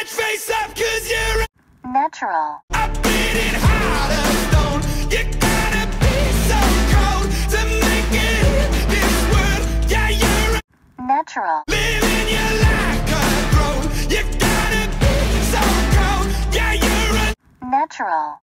Get face up, 'cause you're natural, a beating heart of stone. You gotta be so cold to make it in this world. Yeah, you're natural, living your life cutthroat. You gotta be so cold. Yeah, you're natural.